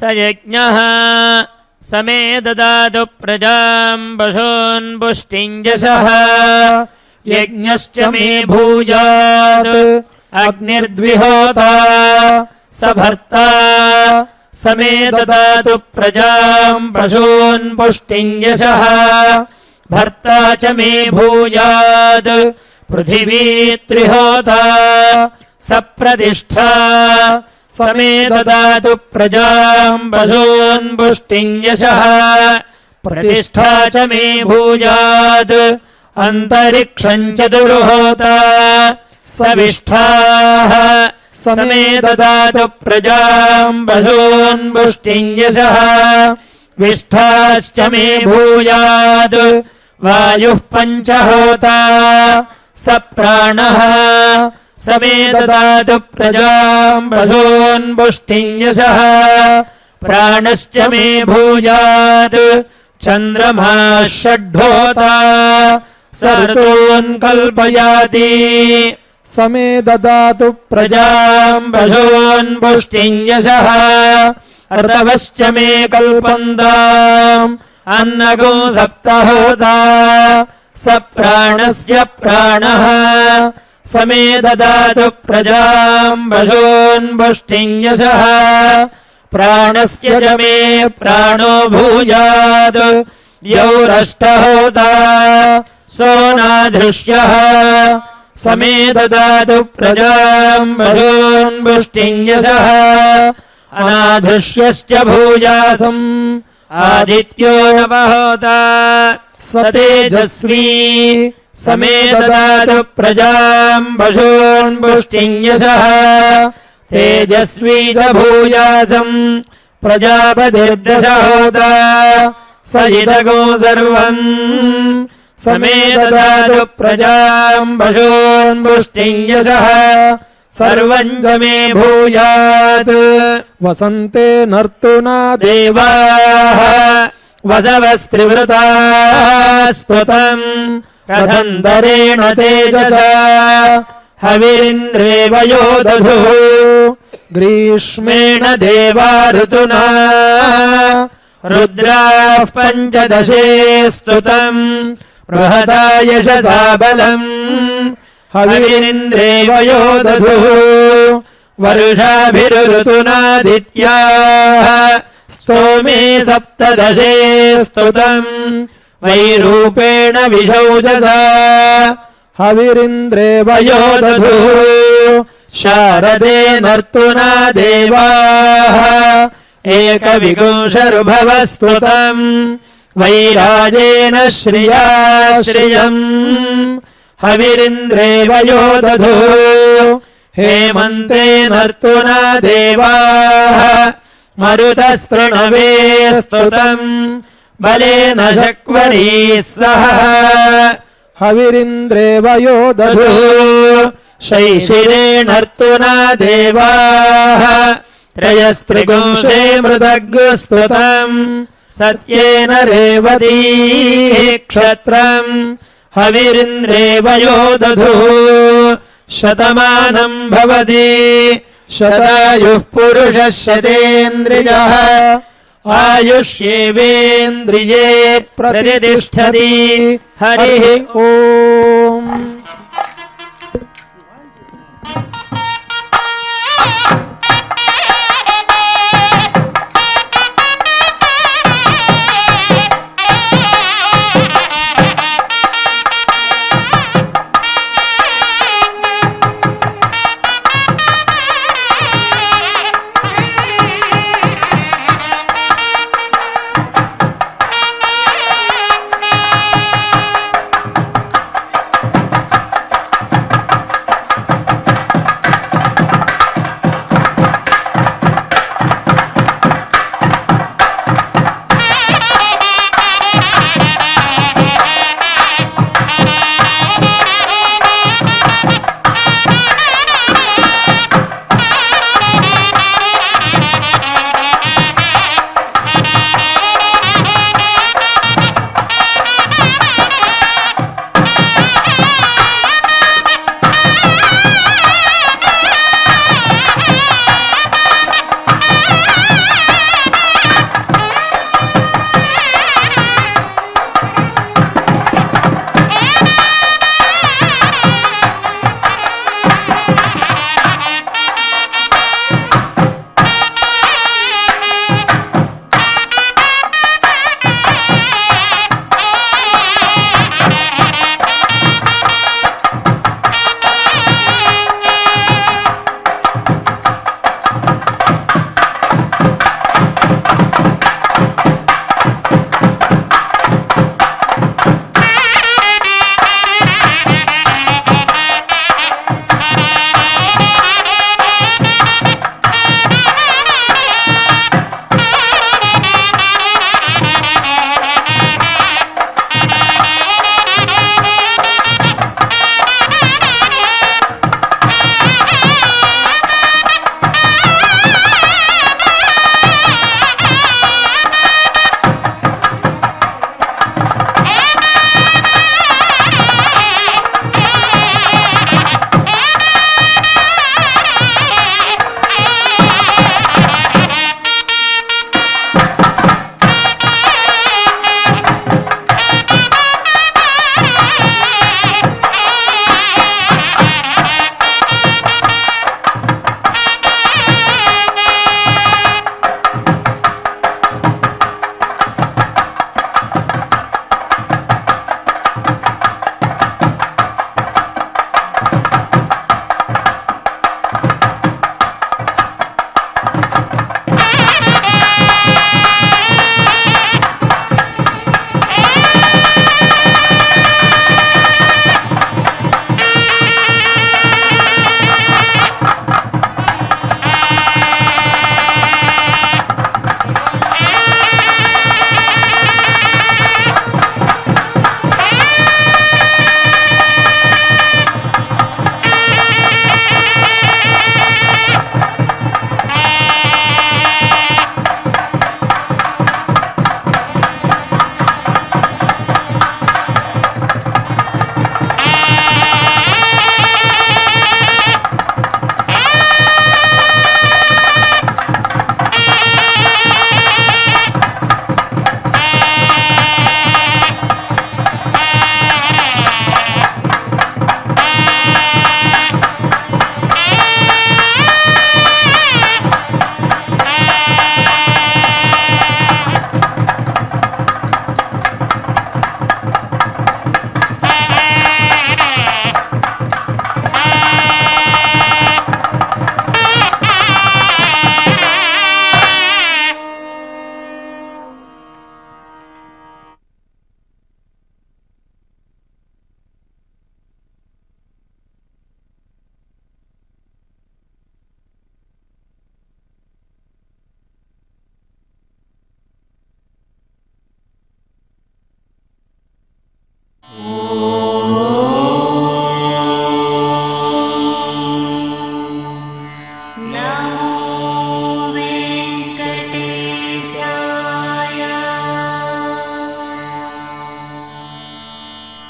यज्ञः समे ददातु प्रजां पशून् पुष्टिं यशः यज्ञश्च मे भूयात् अग्निर्द्विहोता स भर्ता समे ददातु प्रजां पशून् पुष्टिं यशः भर्ता च मे भूयात् पृथिवी त्रिहोता स प्रतिष्ठा समे ददातु प्रजां पशून् पुष्टिं यशः प्रतिष्ठा च मे भूयात् अंतरिक्षं चतुर्होता सविष्ठाः समे ददातु प्रजां पशून् पुष्टिं यशः विष्ठाश्च मे भूयात् वायुः पञ्चहोता स प्राणः समे ददातु प्रजां पशून् पुष्टिं यशः प्राणश्च मे भूयात् चन्द्रमा षड्होता स ऋतून् कल्पयाति समे ददातु प्रजां पशून् पुष्टिं यशः ऋतवश्च मे कल्पन्ताम् अन्नगो सप्तहोता स प्राणस्य प्राणः समे ददातु प्रजां पशून् पुष्टिं यशः प्राणस्य च मे प्राणो भूयात् यौरष्टहोता सोनाधृष्यः समे ददातु प्रजां पशून् पुष्टिं यशः अनाधृष्यश्च भूयासम् आदित्यो नवहोता स तेजस्वी समे ददातु प्रजां पशून् पुष्टिं यशः तेजस्वी च भूयासम् प्रजापतिर्दशहोता स इदगो सर्वम् समे ददातु प्रजां पशून् पुष्टिं यशः सर्वं च मे भूयात् वसन्ते नर्तुना देवाः वसवस्त्रिवृताः स्तुतम् रथन्तरेण तेजसा हविरिन्द्रेव यो दधुः ग्रीष्मेण देवा ऋतुना रुद्राः पञ्चदशे स्तुतम् बृहता यशसा बलम् हविरिन्द्रेव यो दधुः वर्षाभिरुतुनादित्याः स्तोमे सप्तदशे स्तुतम् वैरूपेण विशौजसा हविरिन्द्रेव यो दधुः शारदे नर्तुना देवाः एकविंशरुभवस्तुतम् वैराजेन श्रिया श्रियम् हविरिन्द्रेव यो दधुः हेमन्ते नर्तुना देवाः मरुतस्तृणवे स्तुतम् बलेन शक्वरीः सह हविरिन्द्रेव यो दधुः शैशिरे नर्तुना देवाः त्रयस्त्रिगुंशे मृदग्स्तुतम् सत्येन रेवती क्षत्रम् हविरिन्द्रेव यो दधुः शतमानम् भवति शतायुः पुरुषः शतेन्द्रियः आयुष्येवेन्द्रिये प्रतिष्ठति हरिः ओम्।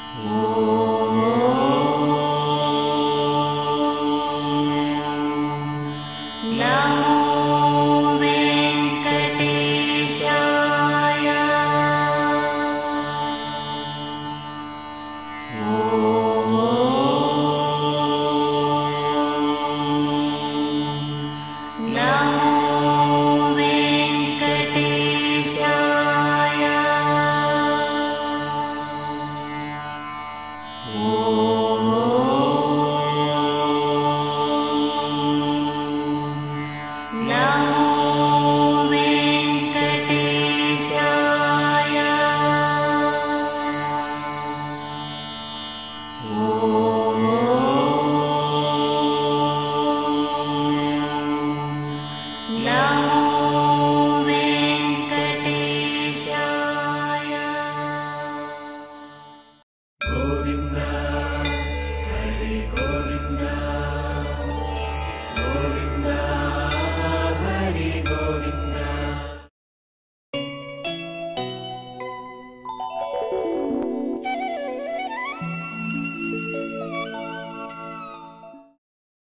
Oh